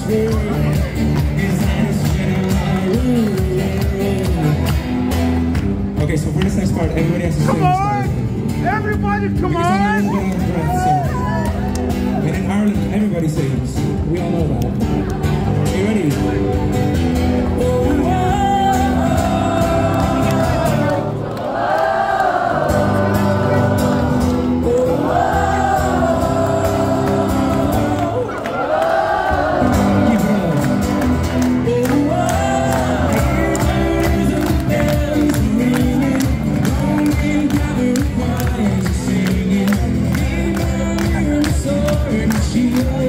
Okay, so for this next part, everybody has to sing this part. Everybody, come on! And in Ireland, everybody sings. We all know that. Are you ready? She